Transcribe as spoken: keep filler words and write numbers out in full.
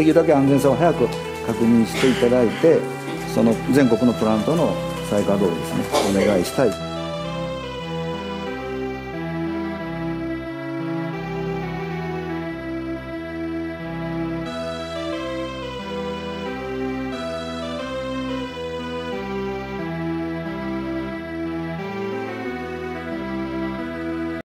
できるだけ安全さを早く確認していただいて、その全国のプラントの再稼働をですねお願いしたい。